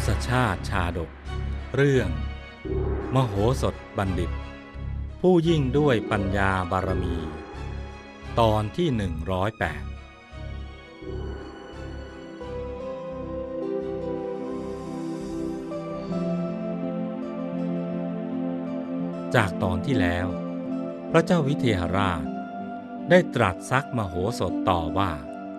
ศชาติชาดกเรื่องมโหสถบัณฑิตผู้ยิ่งด้วยปัญญาบารมีตอนที่108จากตอนที่แล้วพระเจ้าวิเทหราชได้ตรัสซักมโหสถต่อว่า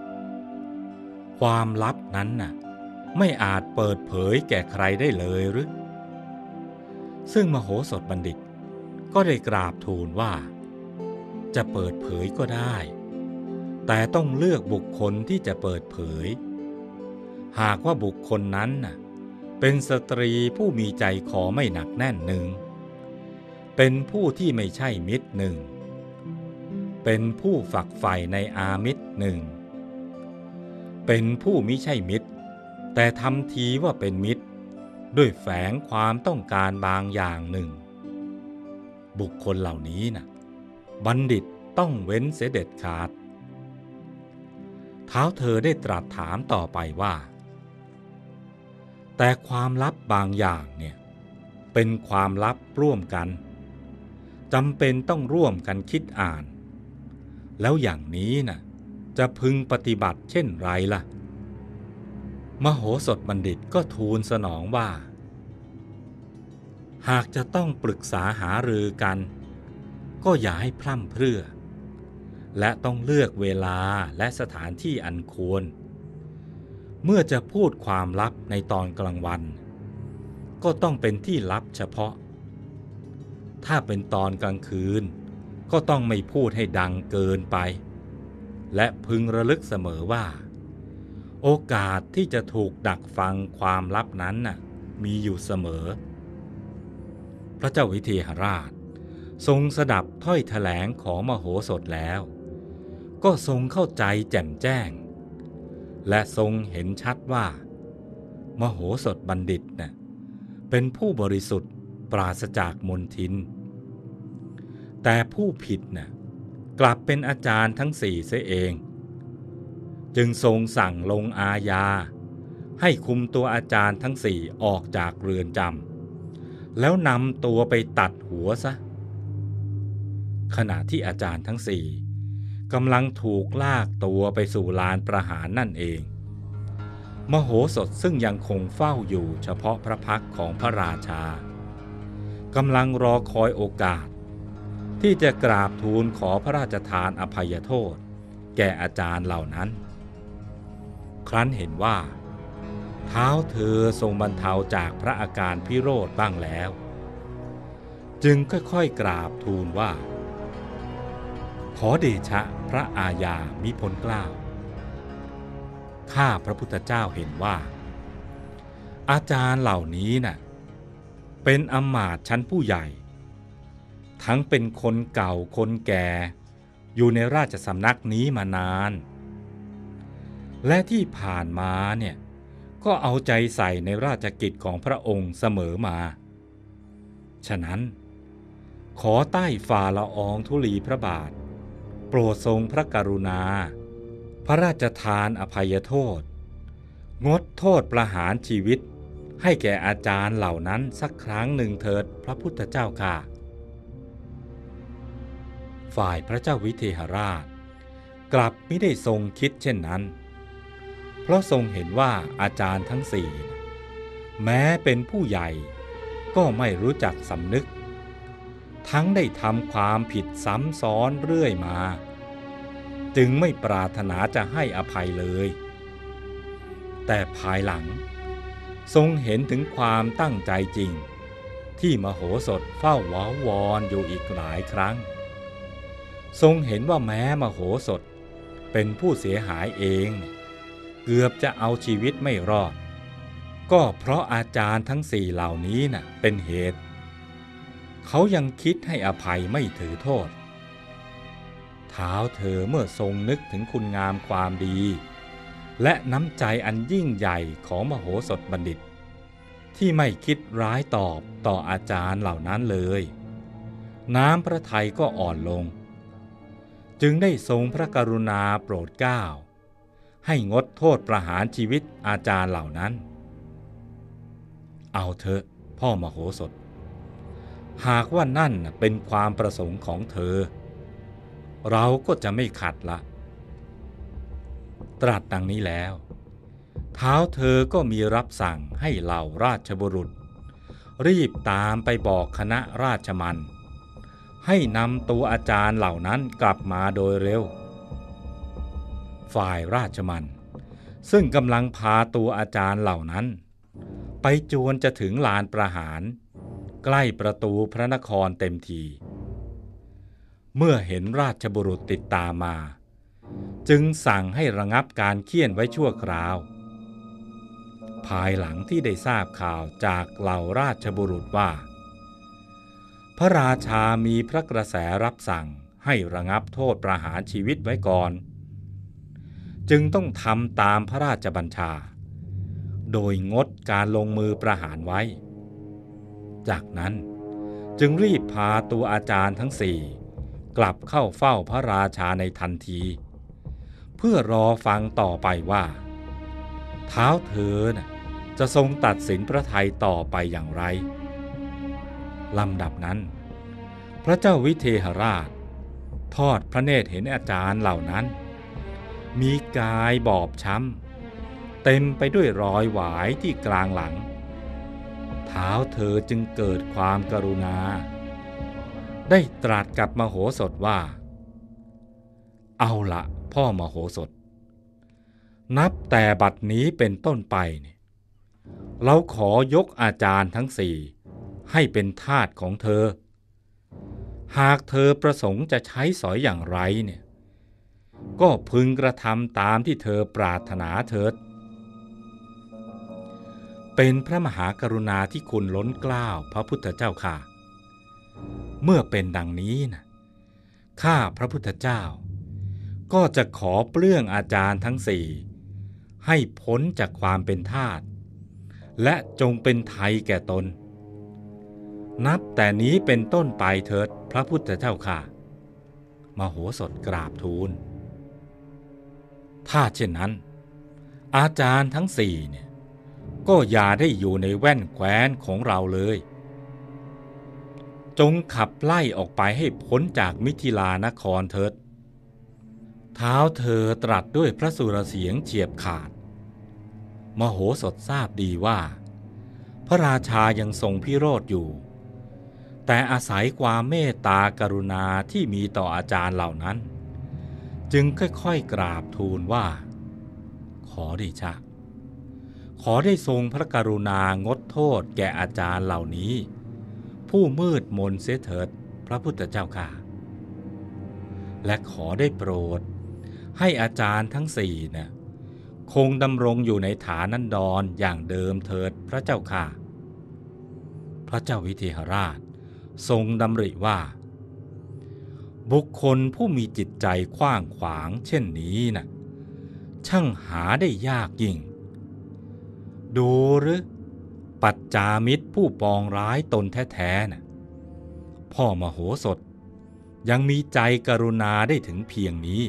ความลับนั้นน่ะไม่อาจเปิดเผยแก่ใครได้เลยหรือซึ่งมโหสถบัณฑิตก็ได้กราบทูลว่าจะเปิดเผยก็ได้แต่ต้องเลือกบุคคลที่จะเปิดเผยหากว่าบุคคลนั้นน่ะเป็นสตรีผู้มีใจคอไม่หนักแน่นหนึ่งเป็นผู้ที่ไม่ใช่มิตรหนึ่งเป็นผู้ฝักใฝ่ในอามิตรหนึ่งเป็นผู้มิใช่มิตรแต่ทำทีว่าเป็นมิตรด้วยแฝงความต้องการบางอย่างหนึ่งบุคคลเหล่านี้น่ะบัณฑิตต้องเว้นเสียเด็ดขาดท้าวเธอได้ตรัสถามต่อไปว่าแต่ความลับบางอย่างเนี่ยเป็นความลับร่วมกันจำเป็นต้องร่วมกันคิดอ่านแล้วอย่างนี้น่ะจะพึงปฏิบัติเช่นไรล่ะมโหสถบัณฑิตก็ทูลสนองว่าหากจะต้องปรึกษาหารือกันก็อย่าให้พร่ำเพรื่อและต้องเลือกเวลาและสถานที่อันควรเมื่อจะพูดความลับในตอนกลางวันก็ต้องเป็นที่ลับเฉพาะถ้าเป็นตอนกลางคืนก็ต้องไม่พูดให้ดังเกินไปและพึงระลึกเสมอว่าโอกาสที่จะถูกดักฟังความลับนั้นน่ะมีอยู่เสมอพระเจ้าวิเทหราชทรงสดับถ้อยแถลงของมโหสถแล้วก็ทรงเข้าใจแจ่มแจ้งและทรงเห็นชัดว่ามโหสถบัณฑิตน่ะเป็นผู้บริสุทธิ์ปราศจากมลทินแต่ผู้ผิดน่ะกลับเป็นอาจารย์ทั้งสี่เสียเองจึงทรงสั่งลงอาญาให้คุมตัวอาจารย์ทั้งสี่ออกจากเรือนจำแล้วนำตัวไปตัดหัวซะขณะที่อาจารย์ทั้งสี่กำลังถูกลากตัวไปสู่ลานประหารนั่นเองมโหสถซึ่งยังคงเฝ้าอยู่เฉพาะพระพักตร์ของพระราชากำลังรอคอยโอกาสที่จะกราบทูลขอพระราชทานอภัยโทษแก่อาจารย์เหล่านั้นครั้นเห็นว่าเท้าเธอทรงบรรเทาจากพระอาการพิโรธบ้างแล้วจึงค่อยๆกราบทูลว่าขอเดชะพระอาญามิพ้นเกล้าข้าพระพุทธเจ้าเห็นว่าอาจารย์เหล่านี้น่ะเป็นอมาตย์ชั้นผู้ใหญ่ทั้งเป็นคนเก่าคนแก่อยู่ในราชสำนักนี้มานานและที่ผ่านมาเนี่ยก็เอาใจใส่ในราชกิจของพระองค์เสมอมาฉะนั้นขอใต้ฝ่าละอองธุลีพระบาทโปรดทรงพระกรุณาพระราชทานอภัยโทษงดโทษประหารชีวิตให้แก่อาจารย์เหล่านั้นสักครั้งหนึ่งเถิดพระพุทธเจ้าค่ะฝ่ายพระเจ้าวิเทหราชกลับไม่ได้ทรงคิดเช่นนั้นเพราะทรงเห็นว่าอาจารย์ทั้งสี่แม้เป็นผู้ใหญ่ก็ไม่รู้จักสำนึกทั้งได้ทำความผิดซ้ำซ้อนเรื่อยมาจึงไม่ปรารถนาจะให้อภัยเลยแต่ภายหลังทรงเห็นถึงความตั้งใจจริงที่มโหสถเฝ้าว้าวอนอยู่อีกหลายครั้งทรงเห็นว่าแม้มโหสถเป็นผู้เสียหายเองเกือบจะเอาชีวิตไม่รอดก็เพราะอาจารย์ทั้งสี่เหล่านี้น่ะเป็นเหตุเขายังคิดให้อภัยไม่ถือโทษเท้าเธอเมื่อทรงนึกถึงคุณงามความดีและน้ำใจอันยิ่งใหญ่ของมโหสถบัณฑิตที่ไม่คิดร้ายตอบต่ออาจารย์เหล่านั้นเลยน้ำพระทัยก็อ่อนลงจึงได้ทรงพระกรุณาโปรดเกล้าให้งดโทษประหารชีวิตอาจารย์เหล่านั้นเอาเถอะพ่อมโหสถหากว่านั่นเป็นความประสงค์ของเธอเราก็จะไม่ขัดละตรัสดังนี้แล้วท้าวเธอก็มีรับสั่งให้เหล่าราชบุรุษรีบตามไปบอกคณะราชมัณฑ์ให้นำตัวอาจารย์เหล่านั้นกลับมาโดยเร็วฝ่ายราชมัณฑ์ซึ่งกำลังพาตัวอาจารย์เหล่านั้นไปจวนจะถึงลานประหารใกล้ประตูพระนครเต็มทีเมื่อเห็นราชบุรุษติดตามมาจึงสั่งให้ระงับการเฆี่ยนไว้ชั่วคราวภายหลังที่ได้ทราบข่าวจากเหล่าราชบุรุษว่าพระราชามีพระกระแสรับสั่งให้ระงับโทษประหารชีวิตไว้ก่อนจึงต้องทำตามพระราชบัญชาโดยงดการลงมือประหารไว้จากนั้นจึงรีบพาตัวอาจารย์ทั้งสี่กลับเข้าเฝ้าพระราชาในทันทีเพื่อรอฟังต่อไปว่าท้าวเธอจะทรงตัดสินพระทัยต่อไปอย่างไรลำดับนั้นพระเจ้าวิเทหราชทอดพระเนตรเห็นอาจารย์เหล่านั้นมีกายบอบช้ำเต็มไปด้วยรอยหวายที่กลางหลังท้าวเธอจึงเกิดความกรุณาได้ตรัสกับมโหสถว่าเอาละพ่อมโหสถนับแต่บัดนี้เป็นต้นไปเนี่ยเราขอยกอาจารย์ทั้งสี่ให้เป็นทาสของเธอหากเธอประสงค์จะใช้สอยอย่างไรเนี่ยก็พึงกระทำตามที่เธอปรารถนาเถิดเป็นพระมหากรุณาที่คุณล้นเกล้าพระพุทธเจ้าค่ะเมื่อเป็นดังนี้นะข้าพระพุทธเจ้าก็จะขอเปลื้องอาจารย์ทั้งสี่ให้พ้นจากความเป็นทาสและจงเป็นไทยแก่ตนนับแต่นี้เป็นต้นไปเถิดพระพุทธเจ้าค่ะมโหสถกราบทูลถ้าเช่นนั้นอาจารย์ทั้งสี่เนี่ยก็อย่าได้อยู่ในแว่นแคว้นของเราเลยจงขับไล่ออกไปให้พ้นจากมิถิลานครเถิดท้าวเธอตรัสด้วยพระสุรเสียงเฉียบขาดมโหสถทราบดีว่าพระราชายังทรงพิโรธอยู่แต่อาศัยความเมตตากรุณาที่มีต่ออาจารย์เหล่านั้นจึงค่อยๆกราบทูลว่าขอเดชะขอได้ทรงพระกรุณางดโทษแก่อาจารย์เหล่านี้ผู้มืดมนเสียเถิดพระพุทธเจ้าค่ะและขอได้โปรดให้อาจารย์ทั้งสี่เนี่ยคงดำรงอยู่ในฐานันดรอย่างเดิมเถิดพระเจ้าค่ะพระเจ้าวิเทหราชทรงดำริว่าบุคคลผู้มีจิตใจขว้างขวางเช่นนี้น่ะช่างหาได้ยากยิ่งดูหรือปัจจามิตรผู้ปองร้ายตนแท้ๆน่ะพ่อมโหสถยังมีใจกรุณาได้ถึงเพียงนี้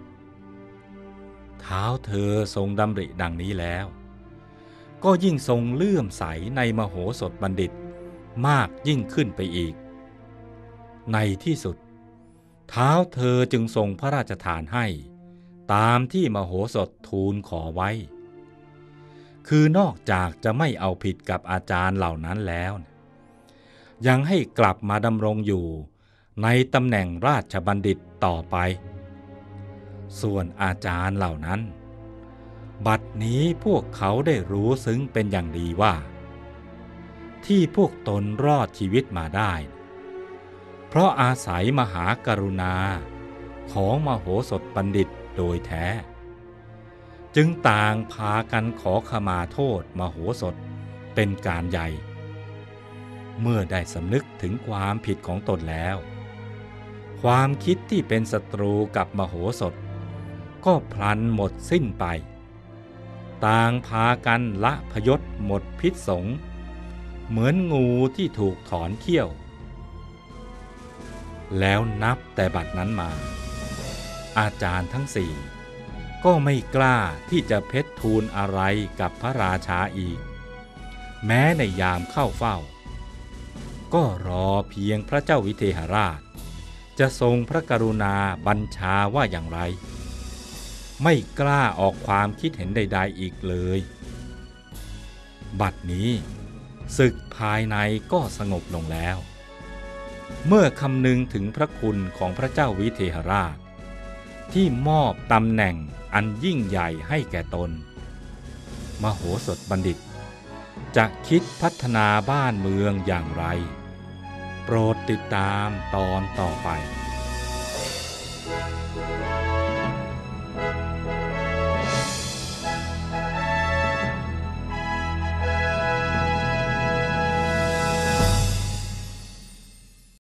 ท้าวเธอทรงดำริดังนี้แล้วก็ยิ่งทรงเลื่อมใสในมโหสถบัณฑิตมากยิ่งขึ้นไปอีกในที่สุดท้าวเธอจึงทรงพระราชทานให้ตามที่มโหสถทูลขอไว้คือนอกจากจะไม่เอาผิดกับอาจารย์เหล่านั้นแล้วยังให้กลับมาดำรงอยู่ในตำแหน่งราชบัณฑิตต่อไปส่วนอาจารย์เหล่านั้นบัดนี้พวกเขาได้รู้ซึ้งเป็นอย่างดีว่าที่พวกตนรอดชีวิตมาได้เพราะอาศัยมหากรุณาของมโหสถบัณฑิตโดยแท้จึงต่างพากันขอขมาโทษมโหสถเป็นการใหญ่เมื่อได้สำนึกถึงความผิดของตนแล้วความคิดที่เป็นศัตรูกับมโหสถก็พลันหมดสิ้นไปต่างพากันละพยศหมดพิษสงเหมือนงูที่ถูกถอนเขี้ยวแล้วนับแต่บัดนั้นมาอาจารย์ทั้งสี่ก็ไม่กล้าที่จะเพชรทูลอะไรกับพระราชาอีกแม้ในยามเข้าเฝ้าก็รอเพียงพระเจ้าวิเทหราชจะทรงพระกรุณาบัญชาว่าอย่างไรไม่กล้าออกความคิดเห็นใดๆอีกเลยบัดนี้ศึกภายในก็สงบลงแล้วเมื่อคำนึงถึงพระคุณของพระเจ้าวิเทหราชที่มอบตำแหน่งอันยิ่งใหญ่ให้แก่ตนมโหสถบัณฑิตจะคิดพัฒนาบ้านเมืองอย่างไรโปรดติดตามตอนต่อไป